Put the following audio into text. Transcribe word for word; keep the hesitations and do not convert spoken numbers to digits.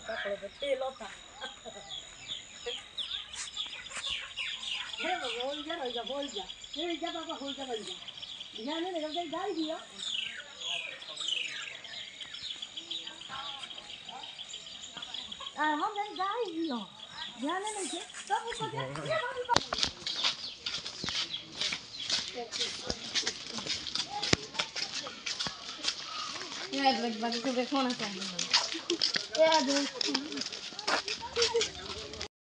कपड़े पे तेल होता है वो हो जा हो जा हो जा ये जा बाबा हो जा बन जा ध्यान नहीं लगा गाय दिया आ हम नहीं गाय दिया ध्यान नहीं से तब उसको दे ये यार बच बच को देखो ना चाहिए यार